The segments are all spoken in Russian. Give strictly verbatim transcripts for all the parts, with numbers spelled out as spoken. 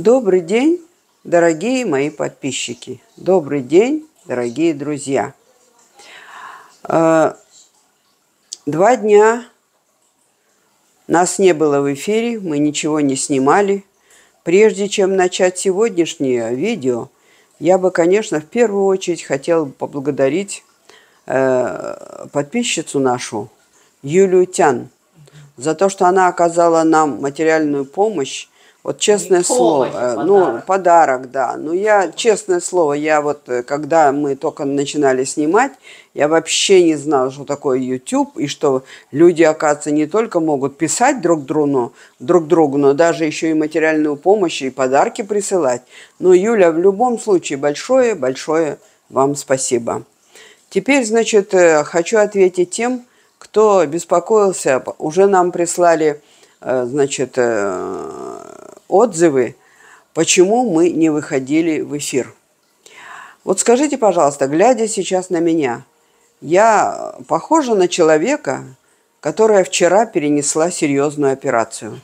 Добрый день, дорогие мои подписчики. Добрый день, дорогие друзья. Два дня нас не было в эфире, мы ничего не снимали. Прежде чем начать сегодняшнее видео, я бы, конечно, в первую очередь хотела поблагодарить подписчицу нашу, Юлию Тян, за то, что она оказала нам материальную помощь. Вот честное слово, подарок. ну, подарок, да. Ну, я, честное слово, я вот, когда мы только начинали снимать, я вообще не знала, что такое YouTube, и что люди, оказывается, не только могут писать друг другу, друг другу, но даже еще и материальную помощь и подарки присылать. Но, Юля, в любом случае, большое-большое вам спасибо. Теперь, значит, хочу ответить тем, кто беспокоился. Уже нам прислали, значит, отзывы, почему мы не выходили в эфир. Вот скажите, пожалуйста, глядя сейчас на меня, я похожа на человека, которая вчера перенесла серьезную операцию?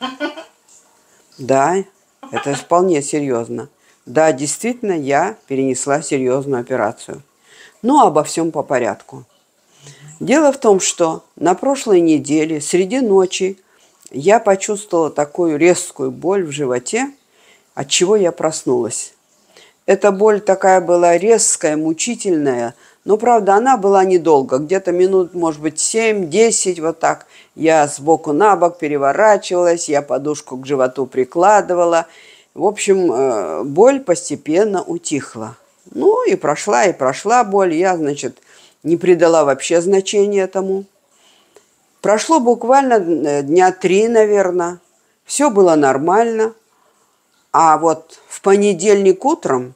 Да, это вполне серьезно. Да, действительно, я перенесла серьезную операцию. Но обо всем по порядку. Дело в том, что на прошлой неделе, среди ночи, я почувствовала такую резкую боль в животе, от чего я проснулась. Эта боль такая была резкая, мучительная, но, правда, она была недолго, где-то минут, может быть, семь-десять, вот так. Я сбоку на бок переворачивалась, я подушку к животу прикладывала. В общем, боль постепенно утихла. Ну и прошла, и прошла боль. Я, значит, не придала вообще значения этому. Прошло буквально дня три, наверное. Все было нормально. А вот в понедельник утром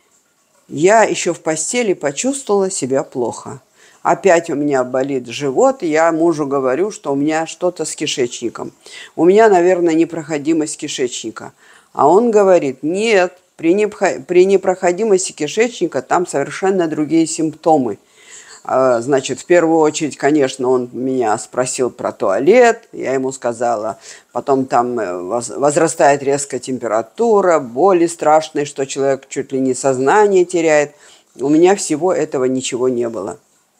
я еще в постели почувствовала себя плохо. Опять у меня болит живот, и я мужу говорю, что у меня что-то с кишечником. У меня, наверное, непроходимость кишечника. А он говорит, нет, при, непро... при непроходимости кишечника там совершенно другие симптомы. Значит, в первую очередь, конечно, он меня спросил про туалет, я ему сказала, потом там возрастает резкая температура, боли страшные, что человек чуть ли не сознание теряет. У меня всего этого ничего не было.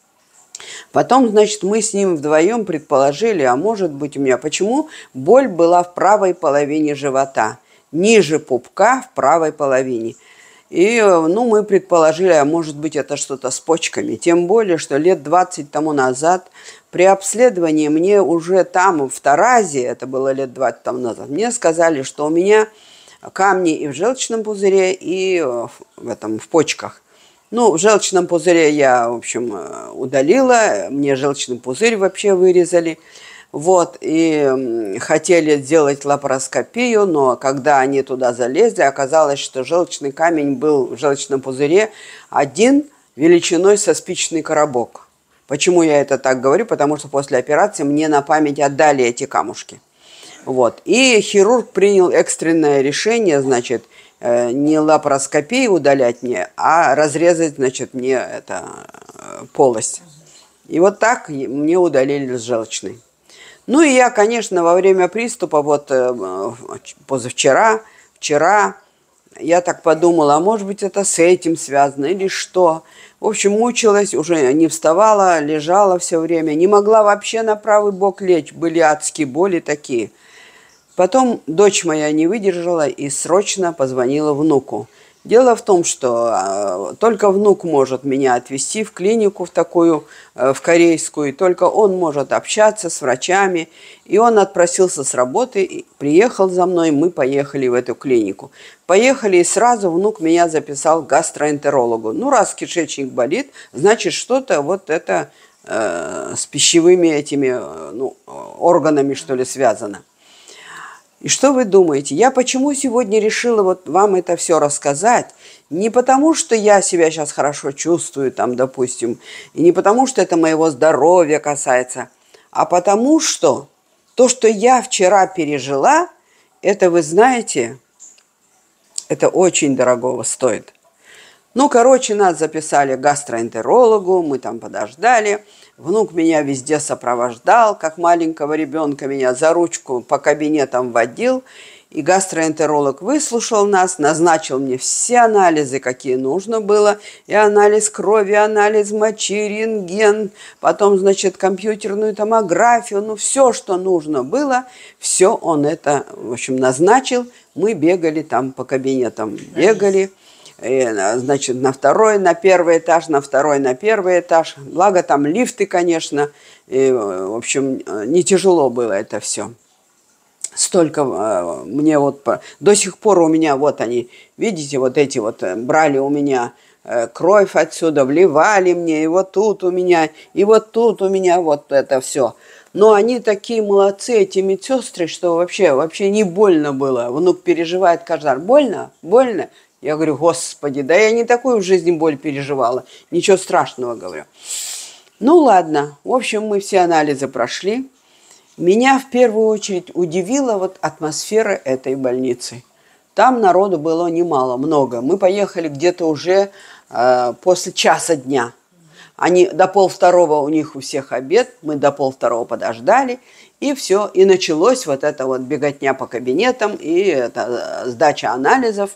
Потом, значит, мы с ним вдвоем предположили, а может быть у меня, почему боль была в правой половине живота, ниже пупка в правой половине. И, ну, мы предположили, а может быть, это что-то с почками. Тем более, что лет двадцать тому назад при обследовании мне уже там, в Таразе, это было лет двадцать тому назад, мне сказали, что у меня камни и в желчном пузыре, и в, этом, в почках. Ну, в желчном пузыре я, в общем, удалила, мне желчный пузырь вообще вырезали. Вот, и хотели сделать лапароскопию, но когда они туда залезли, оказалось, что желчный камень был в желчном пузыре один величиной со спичечный коробок. Почему я это так говорю? Потому что после операции мне на память отдали эти камушки. Вот, и хирург принял экстренное решение, значит, не лапароскопию удалять мне, а разрезать, значит, мне это полость. И вот так мне удалили желчный. Ну и я, конечно, во время приступа, вот позавчера, вчера, я так подумала, а может быть это с этим связано или что. В общем, мучилась, уже не вставала, лежала все время, не могла вообще на правый бок лечь, были адские боли такие. Потом дочь моя не выдержала и срочно позвонила внуку. Дело в том, что только внук может меня отвезти в клинику в такую, в корейскую, и только он может общаться с врачами. И он отпросился с работы, приехал за мной, мы поехали в эту клинику. Поехали, и сразу внук меня записал к гастроэнтерологу. Ну, раз кишечник болит, значит, что-то вот это э, с пищевыми этими ну, органами, что ли, связано. И что вы думаете? Я почему сегодня решила вот вам это все рассказать? Не потому, что я себя сейчас хорошо чувствую, там, допустим, и не потому, что это моего здоровья касается, а потому что то, что я вчера пережила, это, вы знаете, это очень дорогого стоит. Ну, короче, нас записали к гастроэнтерологу, мы там подождали. Внук меня везде сопровождал, как маленького ребенка меня за ручку по кабинетам водил. И гастроэнтеролог выслушал нас, назначил мне все анализы, какие нужно было. И анализ крови, анализ мочи, рентген, потом, значит, компьютерную томографию. Ну, все, что нужно было, все он это, в общем, назначил. Мы бегали там по кабинетам, бегали. И, значит, на второй, на первый этаж, на второй, на первый этаж. Благо там лифты, конечно. И, в общем, не тяжело было это все. Столько э, мне вот по, до сих пор у меня вот они, видите, вот эти вот э, брали у меня э, кровь отсюда, вливали мне, и вот тут у меня, и вот тут у меня вот это все. Но они такие молодцы, эти медсестры, что вообще, вообще не больно было. Внук переживает каждый раз. Больно? Больно? Я говорю, господи, да я не такую в жизни боль переживала. Ничего страшного, говорю. Ну ладно, в общем, мы все анализы прошли. Меня в первую очередь удивила вот атмосфера этой больницы. Там народу было немало, много. Мы поехали где-то уже э, после часа дня. Они до полвторого у них у всех обед, мы до полвторого подождали, и все. И началось вот это вот беготня по кабинетам и это, сдача анализов.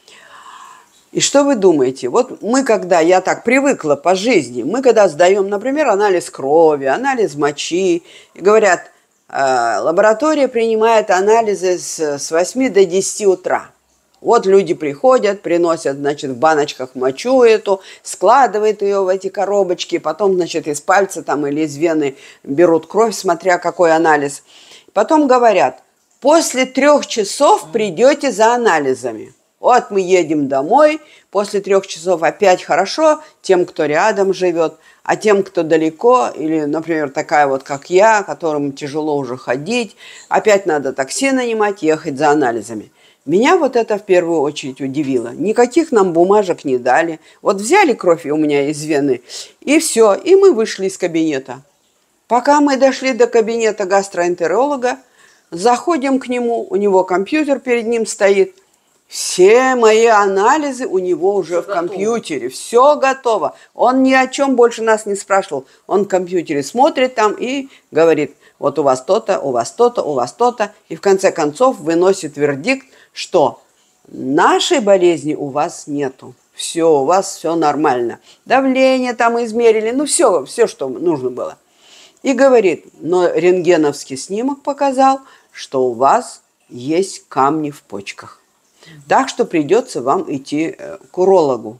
И что вы думаете? Вот мы когда, я так привыкла по жизни, мы когда сдаем, например, анализ крови, анализ мочи, и говорят, лаборатория принимает анализы с восьми до десяти утра. Вот люди приходят, приносят, значит, в баночках мочу эту, складывают ее в эти коробочки, потом, значит, из пальца там или из вены берут кровь, смотря какой анализ. Потом говорят, после трех часов придете за анализами. Вот мы едем домой, после трех часов опять хорошо тем, кто рядом живет, а тем, кто далеко, или, например, такая вот, как я, которым тяжело уже ходить, опять надо такси нанимать, ехать за анализами. Меня вот это в первую очередь удивило. Никаких нам бумажек не дали. Вот взяли кровь у меня из вены, и все, и мы вышли из кабинета. Пока мы дошли до кабинета гастроэнтеролога, заходим к нему, у него компьютер перед ним стоит, все мои анализы у него уже все в компьютере. Готово. Все готово. Он ни о чем больше нас не спрашивал. Он в компьютере смотрит там и говорит, вот у вас то-то, у вас то-то, у вас то-то. И в конце концов выносит вердикт, что нашей болезни у вас нету. Все, у вас все нормально. Давление там измерили, ну все, все, что нужно было. И говорит, но рентгеновский снимок показал, что у вас есть камни в почках. Так что придется вам идти к урологу.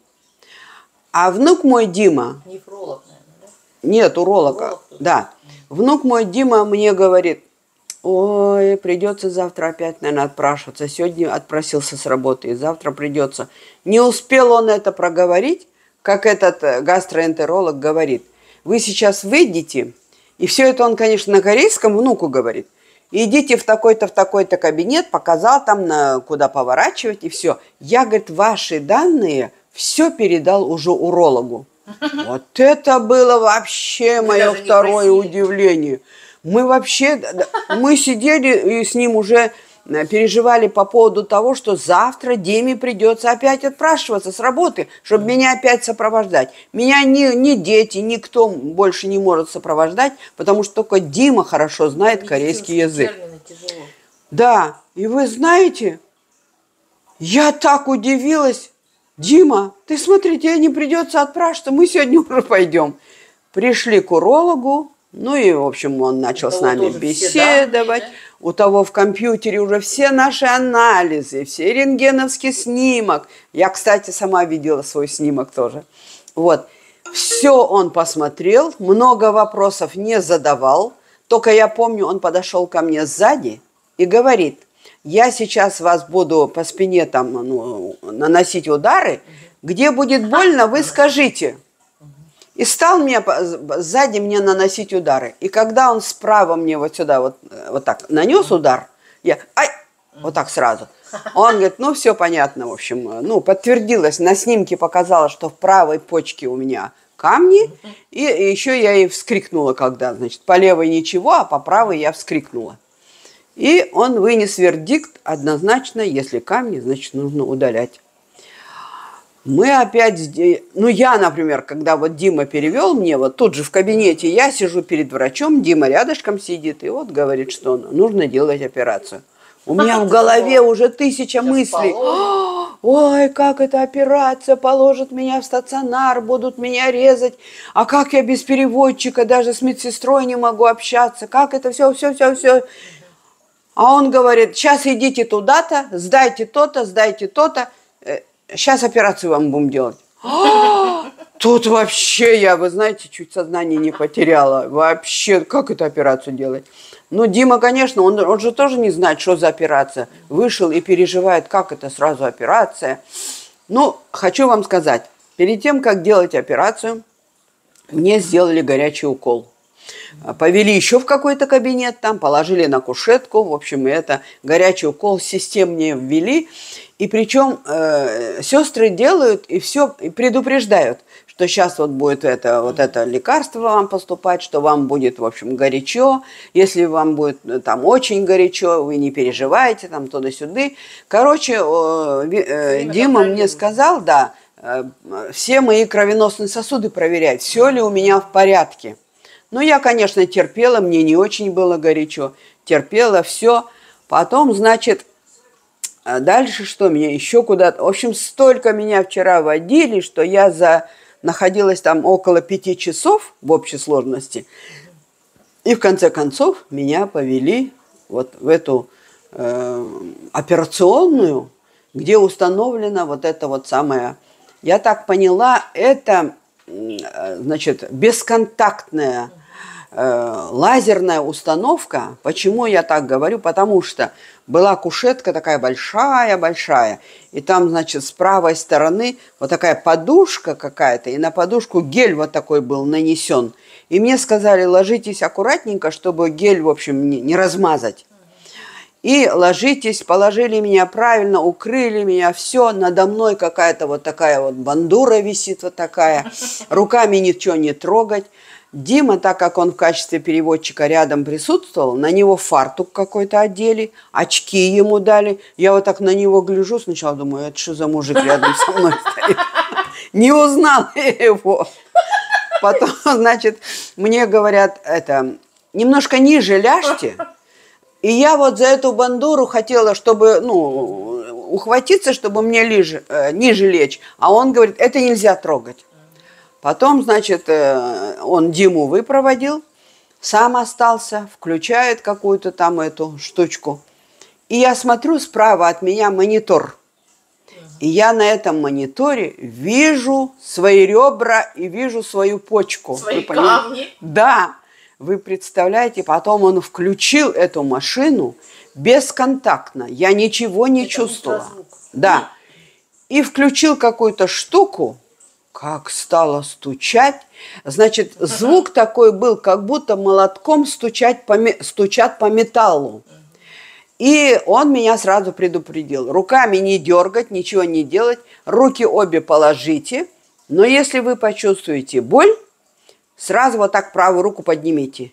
А внук мой Дима... Нефролог, наверное, да? Нет, уролога. Уролог, да. Внук мой Дима мне говорит, ой, придется завтра опять, наверное, отпрашиваться. Сегодня отпросился с работы, и завтра придется. Не успел он это проговорить, как этот гастроэнтеролог говорит. Вы сейчас выйдете, и все это он, конечно, на корейском внуку говорит. Идите в такой-то, в такой-то кабинет, показал там, на, куда поворачивать, и все. Я, говорит, ваши данные все передал уже урологу. Вот это было вообще мое второе удивление. Мы вообще, мы сидели и с ним уже переживали по поводу того, что завтра Диме придется опять отпрашиваться с работы, чтобы меня опять сопровождать. Меня ни, ни дети, никто больше не может сопровождать, потому что только Дима хорошо знает корейский язык. Да, и вы знаете, я так удивилась. Дима, ты смотри, тебе не придется отпрашиваться, мы сегодня уже пойдем. Пришли к урологу, ну и, в общем, он начал с нами беседовать. У того в компьютере уже все наши анализы, все рентгеновский снимок. Я, кстати, сама видела свой снимок тоже. Вот. Все он посмотрел, много вопросов не задавал. Только я помню, он подошел ко мне сзади и говорит, я сейчас вас буду по спине там, ну, наносить удары, где будет больно, вы скажите. И стал мне сзади мне наносить удары. И когда он справа мне вот сюда вот, вот так нанес удар, я ай, вот так сразу. Он говорит, ну все понятно, в общем, ну подтвердилось, на снимке показалось, что в правой почке у меня камни. И, и еще я и вскрикнула, когда, значит, по левой ничего, а по правой я вскрикнула. И он вынес вердикт однозначно, если камни, значит, нужно удалять. Мы опять, ну я, например, когда вот Дима перевел мне, вот тут же в кабинете, я сижу перед врачом, Дима рядышком сидит, и вот говорит, что нужно делать операцию. У меня в голове уже тысяча мыслей. Ой, как эта операция, положат меня в стационар, будут меня резать. А как я без переводчика, даже с медсестрой не могу общаться? Как это все, все, все, все. А он говорит, сейчас идите туда-то, сдайте то-то, сдайте то-то. Сейчас операцию вам будем делать. Тут вообще я, вы знаете, чуть сознание не потеряла. Вообще, как эту операцию делать? Ну, Дима, конечно, он, он же тоже не знает, что за операция. Вышел и переживает, как это сразу операция. Ну, хочу вам сказать, перед тем, как делать операцию, мне сделали горячий укол. Повели еще в какой-то кабинет, там положили на кушетку. В общем, это горячий укол системнее ввели. И причем э, сестры делают и все и предупреждают, что сейчас вот будет это, вот это лекарство вам поступать, что вам будет, в общем, горячо. Если вам будет там очень горячо, вы не переживайте, там туда-сюда. Короче, э, э, Дима мне сказал, да, э, все мои кровеносные сосуды проверять, все ли у меня в порядке. Ну, я, конечно, терпела, мне не очень было горячо, терпела все. Потом, значит, дальше что, меня еще куда-то... В общем, столько меня вчера водили, что я за... находилась там около пяти часов в общей сложности. И в конце концов меня повели вот в эту э, операционную, где установлена вот это вот самое... Я так поняла, это, значит, бесконтактная э, лазерная установка. Почему я так говорю? Потому что была кушетка такая большая-большая, и там, значит, с правой стороны вот такая подушка какая-то, и на подушку гель вот такой был нанесен. И мне сказали, ложитесь аккуратненько, чтобы гель, в общем, не, не размазать. И ложитесь, положили меня правильно, укрыли меня, все, надо мной какая-то вот такая вот бандура висит вот такая, руками ничего не трогать. Дима, так как он в качестве переводчика рядом присутствовал, на него фартук какой-то одели, очки ему дали. Я вот так на него гляжу, сначала думаю, это что за мужик рядом со мной стоит? Не узнал его. Потом, значит, мне говорят, это, немножко ниже ляжьте. И я вот за эту бандуру хотела, чтобы, ну, ухватиться, чтобы мне ниже, э, ниже лечь. А он говорит, это нельзя трогать. Потом, значит, э, он Диму выпроводил, сам остался, включает какую-то там эту штучку. И я смотрю, справа от меня монитор. И я на этом мониторе вижу свои ребра и вижу свою почку. Свои камни? Да. Вы представляете, потом он включил эту машину бесконтактно. Я ничего не Это чувствовала. Да. И включил какую-то штуку, как стало стучать. Значит, звук такой был, как будто молотком стучать по, стучат по металлу. И он меня сразу предупредил. Руками не дергать, ничего не делать. Руки обе положите. Но если вы почувствуете боль, сразу вот так правую руку поднимите.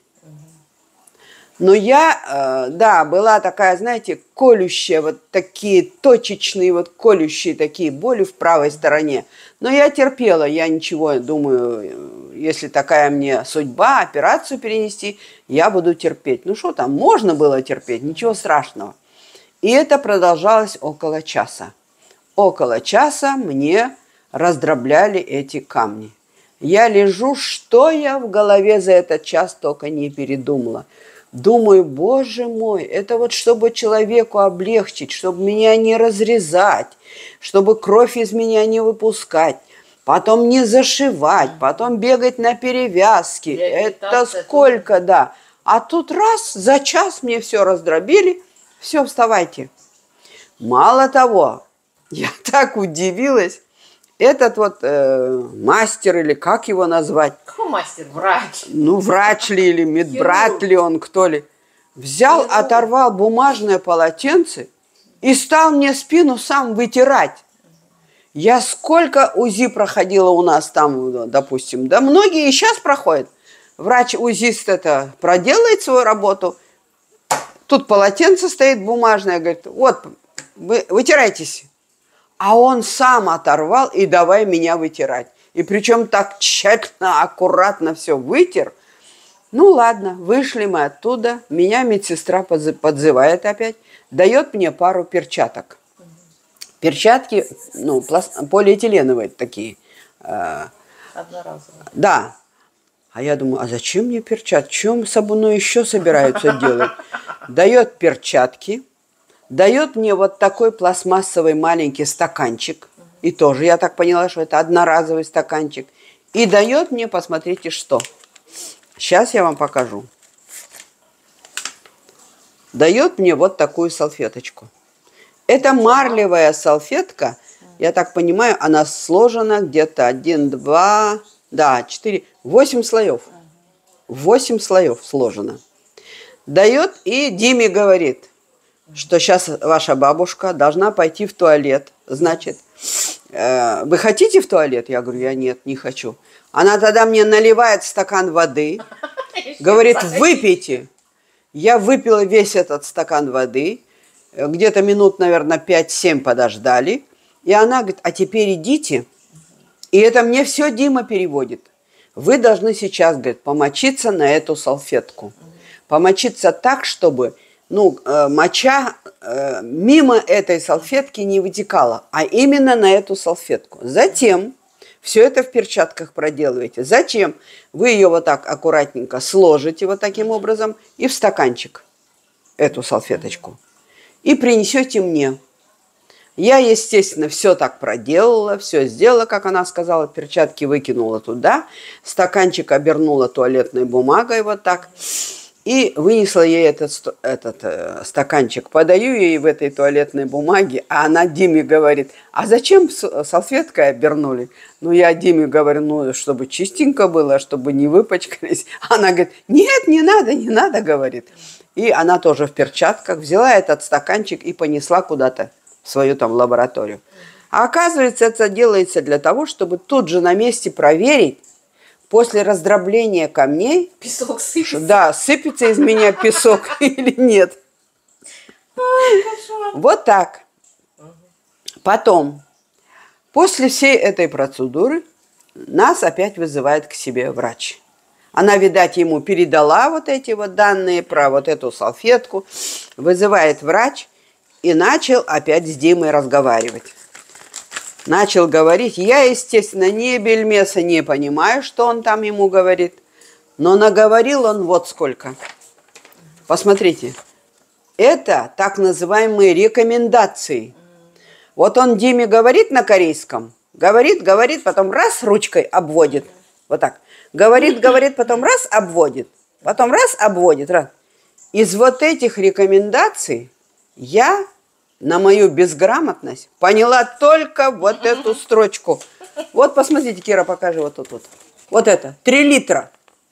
Но я, э, да, была такая, знаете, колющая, вот такие точечные, вот колющие такие боли в правой стороне. Но я терпела, я ничего, думаю, если такая мне судьба, операцию перенести, я буду терпеть. Ну что там, можно было терпеть, ничего страшного. И это продолжалось около часа. Около часа мне раздробляли эти камни. Я лежу, что я в голове за этот час только не передумала. Думаю, боже мой, это вот чтобы человеку облегчить, чтобы меня не разрезать, чтобы кровь из меня не выпускать, потом не зашивать, потом бегать на перевязки. Это сколько, да. А тут раз, за час мне все раздробили, все, вставайте. Мало того, я так удивилась. Этот вот э, мастер, или как его назвать? Какой мастер? Врач. Ну, врач ли, или медбрат ли он, кто ли. Взял, Хирург. Оторвал бумажное полотенце и стал мне спину сам вытирать. Я сколько УЗИ проходила у нас там, допустим, да многие и сейчас проходят. Врач-узист это проделает свою работу. Тут полотенце стоит бумажное, говорит, вот, вы, вытирайтесь. А он сам оторвал и давай меня вытирать. И причем так тщательно, аккуратно все вытер. Ну ладно, вышли мы оттуда. Меня медсестра подзывает опять. дает мне пару перчаток. Перчатки, ну, пласт... полиэтиленовые такие. Одноразовые. Да. А я думаю, а зачем мне перчатки? Чем со мной еще собираются делать? Дает перчатки, дает мне вот такой пластмассовый маленький стаканчик. И тоже я так поняла, что это одноразовый стаканчик. И дает мне, посмотрите, что. Сейчас я вам покажу. Дает мне вот такую салфеточку. Это марлевая салфетка. Я так понимаю, она сложена где-то один, два, да, четыре, восемь слоев. Восемь слоев сложено. Дает и Диме говорит, что сейчас ваша бабушка должна пойти в туалет. Значит, э, вы хотите в туалет? Я говорю, я нет, не хочу. Она тогда мне наливает стакан воды, говорит, выпейте. Я выпила весь этот стакан воды, где-то минут, наверное, пять-семь подождали. И она говорит, а теперь идите. И это мне все Дима переводит. Вы должны сейчас, говорит, помочиться на эту салфетку. Помочиться так, чтобы ну, э, моча э, мимо этой салфетки не вытекала, а именно на эту салфетку. Затем все это в перчатках проделываете. Затем вы ее вот так аккуратненько сложите вот таким образом и в стаканчик эту салфеточку. И принесете мне. Я, естественно, все так проделала, все сделала, как она сказала, перчатки выкинула туда, стаканчик обернула туалетной бумагой вот так и вынесла ей этот, этот э, стаканчик. Подаю ей в этой туалетной бумаге, а она Диме говорит, а зачем салфеткой обернули? Ну, я Диме говорю, ну, чтобы чистенько было, чтобы не выпачкались. Она говорит, нет, не надо, не надо, говорит. И она тоже в перчатках взяла этот стаканчик и понесла куда-то в свою там лабораторию. А оказывается, это делается для того, чтобы тут же на месте проверить, после раздробления камней, песок сыпется. Да, сыпется из меня песок или нет. Вот так. Потом, после всей этой процедуры, нас опять вызывает к себе врач. Она, видать, ему передала вот эти вот данные про вот эту салфетку. Вызывает врач. И начал опять с Димой разговаривать. Начал говорить. Я, естественно, ни бельмеса не понимаю, что он там ему говорит. Но наговорил он вот сколько. Посмотрите. Это так называемые рекомендации. Вот он Диме говорит на корейском. Говорит, говорит, потом раз ручкой обводит. Вот так. Говорит, говорит, потом раз обводит. Потом раз обводит. Раз. Из вот этих рекомендаций я на мою безграмотность поняла только вот эту строчку. Вот посмотрите, Кира, покажи вот тут. Вот, вот это. Три литра.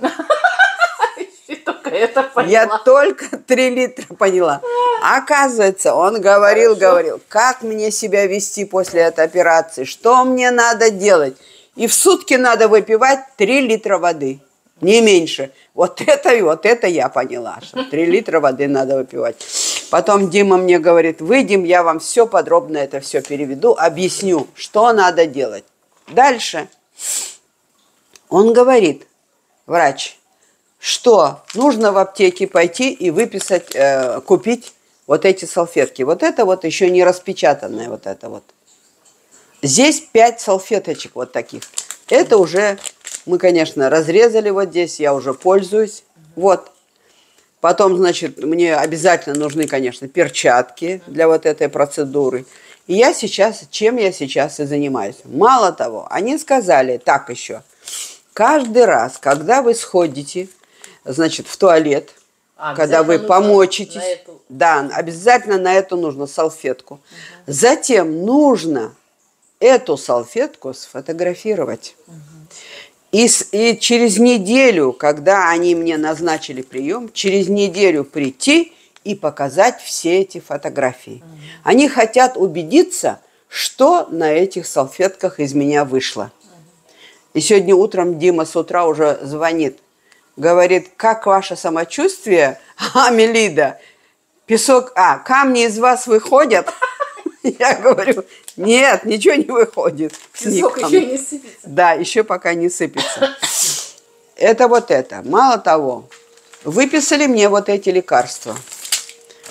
Только это поняла. Я только три литра поняла. Оказывается, он говорил, Хорошо. говорил, как мне себя вести после этой операции, что мне надо делать. И в сутки надо выпивать три литра воды. Не меньше. Вот это и вот это я поняла, что три литра воды надо выпивать. Потом Дима мне говорит, выйдем, я вам все подробно это все переведу, объясню, что надо делать. Дальше он говорит, врач, что нужно в аптеке пойти и выписать, э, купить вот эти салфетки. Вот это вот еще не распечатанное вот это вот. Здесь пять салфеточек вот таких. Это уже мы, конечно, разрезали вот здесь, я уже пользуюсь. Вот. Потом, значит, мне обязательно нужны, конечно, перчатки для вот этой процедуры. И я сейчас, чем я сейчас и занимаюсь. Мало того, они сказали так еще. Каждый раз, когда вы сходите, значит, в туалет, а, когда вы помочитесь, эту... да, обязательно на эту нужно салфетку. Угу. Затем нужно эту салфетку сфотографировать. Угу. И, и через неделю, когда они мне назначили прием, через неделю прийти и показать все эти фотографии. Mm-hmm. Они хотят убедиться, что на этих салфетках из меня вышло. Mm-hmm. И сегодня утром Дима с утра уже звонит. Говорит, как ваше самочувствие? А, Мелида, песок, а, камни из вас выходят? Я говорю, нет, ничего не выходит. Песок еще не сыпется. Да, еще пока не сыпется. Это вот это. Мало того, выписали мне вот эти лекарства.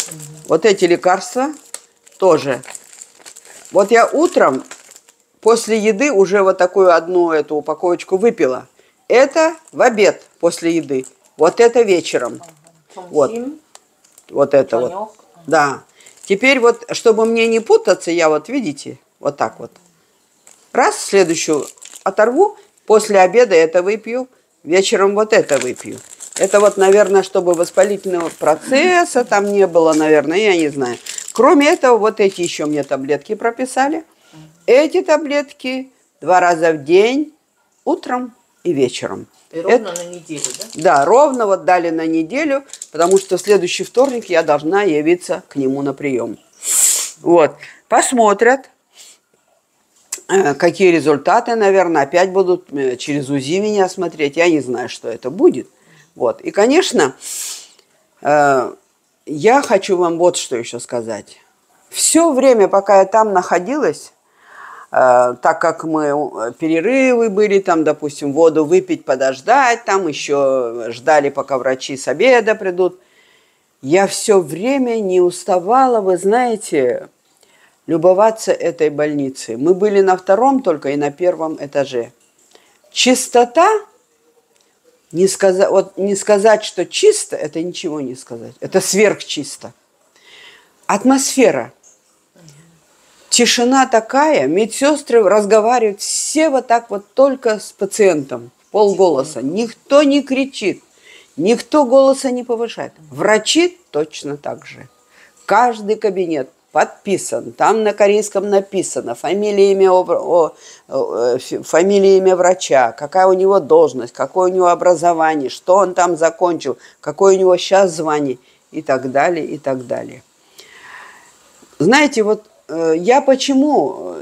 Угу. Вот эти лекарства тоже. Вот я утром после еды уже вот такую одну эту упаковочку выпила. Это в обед после еды. Вот это вечером. Ага. Вот. Вот это Конёк. вот. Да. Теперь вот, чтобы мне не путаться, я вот, видите, вот так вот. Раз, следующую оторву, после обеда это выпью, вечером вот это выпью. Это вот, наверное, чтобы воспалительного процесса там не было, наверное, я не знаю. Кроме этого, вот эти еще мне таблетки прописали. Эти таблетки два раза в день, утром и вечером. И ровно это, на неделю, да? Да, ровно вот дали на неделю, потому что в следующий вторник я должна явиться к нему на прием. Вот, посмотрят, какие результаты, наверное, опять будут через УЗИ меня смотреть. Я не знаю, что это будет. Вот, и, конечно, я хочу вам вот что еще сказать. Все время, пока я там находилась, так как мы перерывы были, там, допустим, воду выпить, подождать, там еще ждали, пока врачи с обеда придут, я все время не уставала, вы знаете, любоваться этой больницей. Мы были на втором только и на первом этаже. Чистота, не сказать, вот не сказать, что чисто, это ничего не сказать, это сверхчисто. Атмосфера. Тишина такая, медсестры разговаривают все вот так вот только с пациентом, полголоса. Никто не кричит, никто голоса не повышает. Врачи точно так же. Каждый кабинет подписан, там на корейском написано фамилия, имя, о, о, фамилия, имя врача, какая у него должность, какое у него образование, что он там закончил, какое у него сейчас звание и так далее, и так далее. Знаете, вот я почему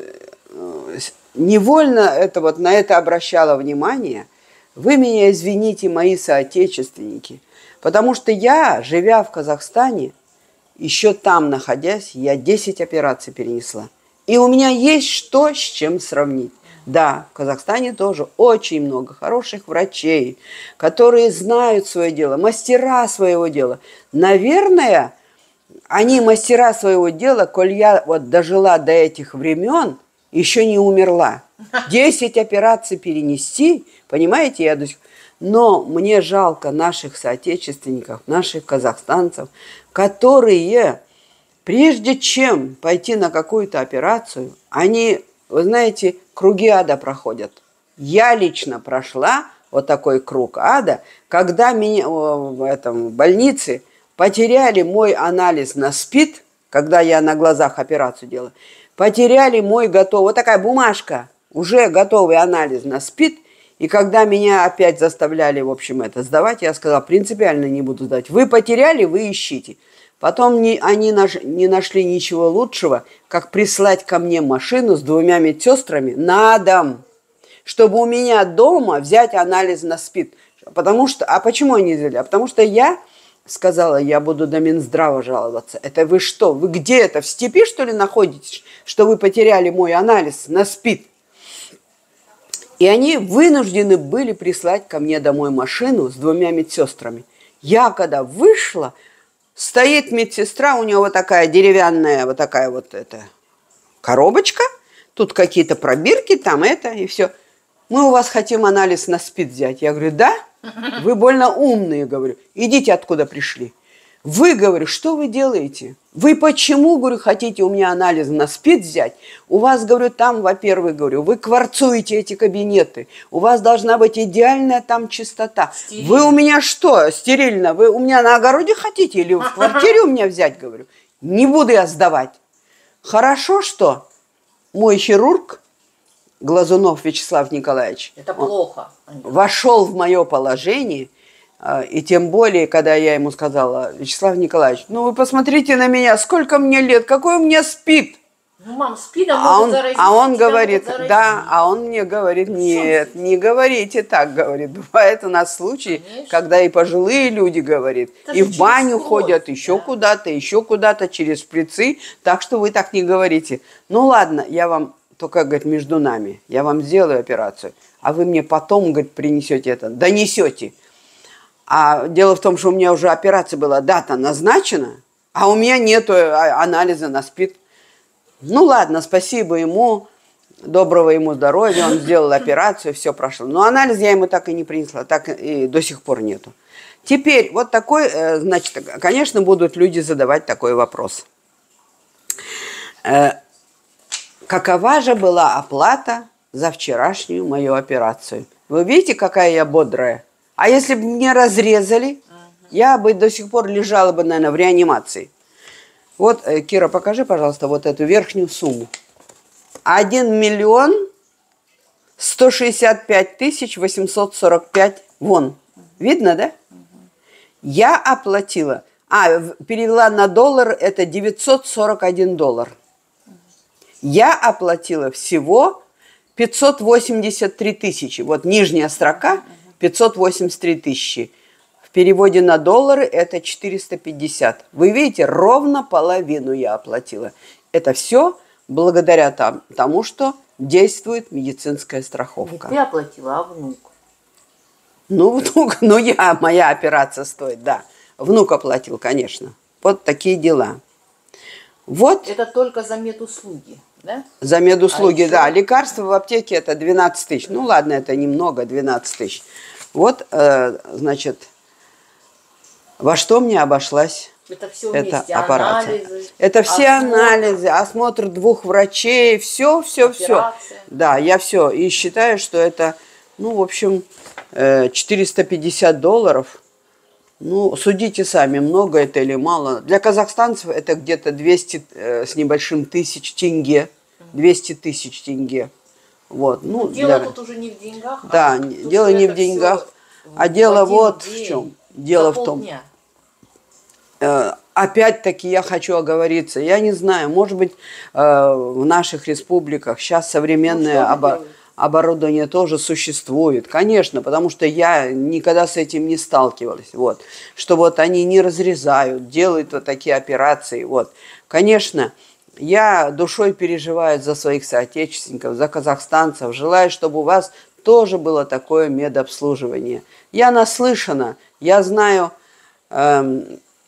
невольно это вот, на это обращала внимание, вы меня извините, мои соотечественники, потому что я, живя в Казахстане, еще там находясь, я десять операций перенесла. И у меня есть что с чем сравнить. Да, в Казахстане тоже очень много хороших врачей, которые знают свое дело, мастера своего дела. Наверное, они мастера своего дела, коль я вот дожила до этих времен, еще не умерла. Десять операций перенести, понимаете, я до сих пор. Но мне жалко наших соотечественников, наших казахстанцев, которые, прежде чем пойти на какую-то операцию, они, вы знаете, круги ада проходят. Я лично прошла вот такой круг ада, когда меня в этом в больнице потеряли мой анализ на СПИД, когда я на глазах операцию делала, потеряли мой готовый, вот такая бумажка, уже готовый анализ на СПИД, и когда меня опять заставляли, в общем, это сдавать, я сказала, принципиально не буду сдать. Вы потеряли, вы ищите. Потом не, они наш, не нашли ничего лучшего, как прислать ко мне машину с двумя медсестрами на дом, чтобы у меня дома взять анализ на СПИД. Потому что, а почему они взяли? А потому что я сказала, я буду до Минздрава жаловаться. Это вы что? Вы где это? В степи, что ли, находитесь, что вы потеряли мой анализ на СПИД? И они вынуждены были прислать ко мне домой машину с двумя медсестрами. Я когда вышла, стоит медсестра, у нее вот такая деревянная, вот такая вот эта коробочка, тут какие-то пробирки, там это и все. Мы у вас хотим анализ на СПИД взять. Я говорю, да? Вы больно умные, говорю. Идите, откуда пришли. Вы, говорю, что вы делаете? Вы почему, говорю, хотите у меня анализ на СПИД взять? У вас, говорю, там, во-первых, говорю, вы кварцуете эти кабинеты. У вас должна быть идеальная там чистота. Стерильно. Вы у меня что, стерильно? Вы у меня на огороде хотите или в квартире у меня взять, говорю? Не буду я сдавать. Хорошо, что мой хирург, Глазунов Вячеслав Николаевич, это плохо. Вошел в мое положение. И тем более, когда я ему сказала, Вячеслав Николаевич, ну вы посмотрите на меня, сколько мне лет, какой у меня СПИД. Ну, мам, СПИДом а могут он, заразить. А он говорит, да, а он мне говорит, нет, не говорите так, говорит. Бывает у нас случаи, конечно, когда и пожилые люди, говорит, это и в баню кровь ходят, еще да. куда-то, еще куда-то, через шприцы, так что вы так не говорите. Ну ладно, я вам, только, говорит, между нами, я вам сделаю операцию, а вы мне потом, говорит, принесете это, донесете. А дело в том, что у меня уже операция была, дата назначена, А у меня нету анализа на СПИД. Ну ладно, спасибо ему, доброго ему здоровья, он сделал операцию, все прошло. Но анализ я ему так и не принесла, так и до сих пор нету. Теперь вот такой, значит, конечно, будут люди задавать такой вопрос. Какова же была оплата за вчерашнюю мою операцию? Вы видите, какая я бодрая? А если бы мне разрезали, я бы до сих пор лежала бы, наверное, в реанимации. Вот, Кира, покажи, пожалуйста, вот эту верхнюю сумму. один миллион сто шестьдесят пять тысяч восемьсот сорок пять вон. Видно, да? Я оплатила, а, перевела на доллар, это девятьсот сорок один доллар. Я оплатила всего пятьсот восемьдесят три тысячи. Вот нижняя строка пятьсот восемьдесят три тысячи. В переводе на доллары это четыреста пятьдесят. Вы видите, ровно половину я оплатила. Это все благодаря там, тому, что действует медицинская страховка. Не ты оплатила, а внук. Ну, внук, ну я, моя операция стоит, да. Внук оплатил, конечно. Вот такие дела. Вот. Это только за медуслуги, да? За медуслуги, а да. Лекарства в аптеке это двенадцать тысяч. Ну ладно, это немного, двенадцать тысяч. Вот, э, значит, во что мне обошлась это все эта вместе, операция. Анализы, это все осмотр, анализы, осмотр двух врачей, все, все, все. Да, я все. И считаю, что это, ну, в общем, четыреста пятьдесят долларов. Ну, судите сами, много это или мало. Для казахстанцев это где-то двести э, с небольшим тысяч тенге. двести тысяч тенге. Вот. Ну, дело для... тут уже не в деньгах. Да, а дело не в деньгах, а дело вот в чем. Дело в том. Э, опять-таки я хочу оговориться. Я не знаю, может быть, э, в наших республиках сейчас современное... Ну, обо... оборудование тоже существует, конечно, потому что я никогда с этим не сталкивалась, вот, что вот они не разрезают, делают вот такие операции, вот. Конечно, я душой переживаю за своих соотечественников, за казахстанцев, желаю, чтобы у вас тоже было такое медобслуживание. Я наслышана, я знаю эм,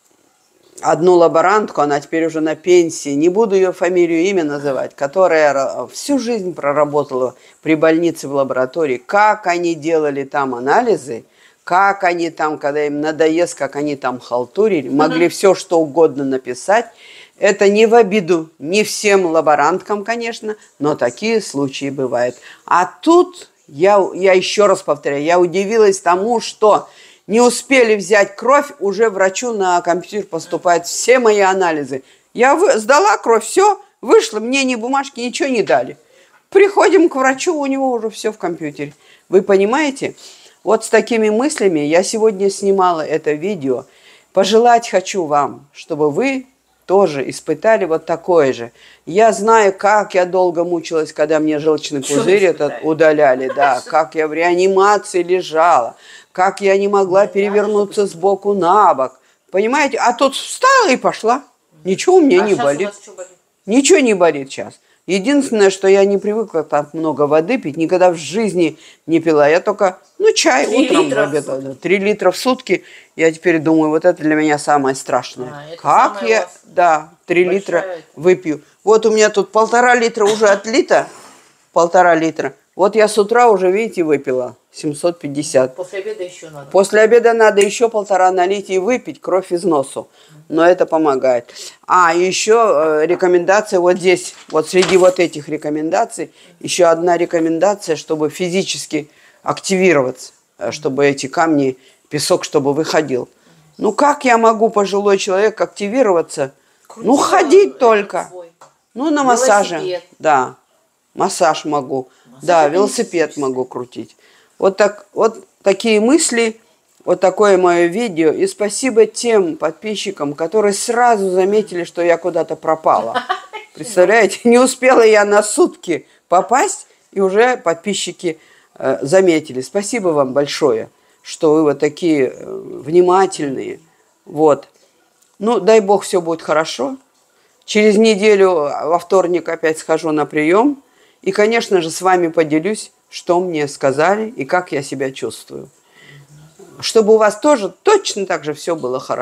одну лаборантку, она теперь уже на пенсии, не буду ее фамилию и имя называть, которая всю жизнь проработала при больнице в лаборатории. Как они делали там анализы, как они там, когда им надоест, как они там халтурили, могли все что угодно написать. Это не в обиду, не всем лаборанткам, конечно, но такие случаи бывают. А тут, я, я еще раз повторяю, я удивилась тому, что... Не успели взять кровь, уже врачу на компьютер поступают все мои анализы. Я вы, сдала кровь, все, вышла, мне ни бумажки, ничего не дали. Приходим к врачу, у него уже все в компьютере. Вы понимаете? Вот с такими мыслями я сегодня снимала это видео. Пожелать хочу вам, чтобы вы тоже испытали вот такое же. Я знаю, как я долго мучилась, когда мне желчный пузырь этот удаляли, да, как я в реанимации лежала. Как я не могла перевернуться сбоку на бок. Понимаете? А тут встала и пошла. Ничего у меня а не болит. болит. Ничего не болит сейчас. Единственное, что я не привыкла так много воды пить, никогда в жизни не пила. Я только, ну, чай утром, в обед. Три литра в сутки. Я теперь думаю, вот это для меня самое страшное. А, как я, да, три литра выпью. Вот у меня тут полтора литра уже отлито. Полтора литра. Вот я с утра уже, видите, выпила семьсот пятьдесят. После обеда еще надо. После обеда надо еще полтора налить и выпить кровь из носу. Но это помогает. А, еще э, рекомендация вот здесь, вот среди вот этих рекомендаций, еще одна рекомендация, чтобы физически активироваться, чтобы эти камни, песок, чтобы выходил. Ну, как я могу, пожилой человек, активироваться? Крутила, ну, ходить только. Свой. Ну, на массаже. Велосипед. Да, массаж могу. Массаж да, велосипед могу крутить. Вот, так, вот такие мысли, вот такое мое видео. И спасибо тем подписчикам, которые сразу заметили, что я куда-то пропала. Представляете, не успела я на сутки попасть, и уже подписчики э, заметили. Спасибо вам большое, что вы вот такие э, внимательные. Вот. Ну, дай бог, все будет хорошо. Через неделю во вторник опять схожу на прием. И, конечно же, с вами поделюсь, что мне сказали и как я себя чувствую. Чтобы у вас тоже точно так же все было хорошо.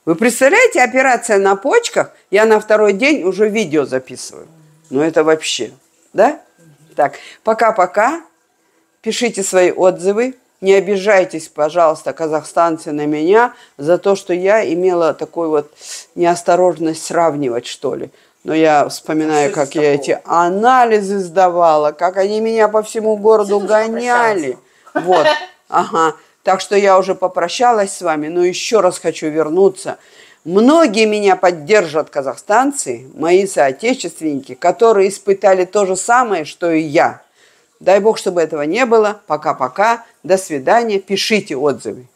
Вы представляете, операция на почках, я на второй день уже видео записываю. Ну это вообще, да? Так, пока-пока. Пишите свои отзывы. Не обижайтесь, пожалуйста, казахстанцы, на меня за то, что я имела такую вот неосторожность сравнивать, что ли. Но я вспоминаю, А как я эти анализы сдавала, как они меня по всему городу гоняли. Вот, ага. Так что я уже попрощалась с вами, но еще раз хочу вернуться. Многие меня поддержат, казахстанцы, мои соотечественники, которые испытали то же самое, что и я. Дай Бог, чтобы этого не было. Пока-пока. До свидания. Пишите отзывы.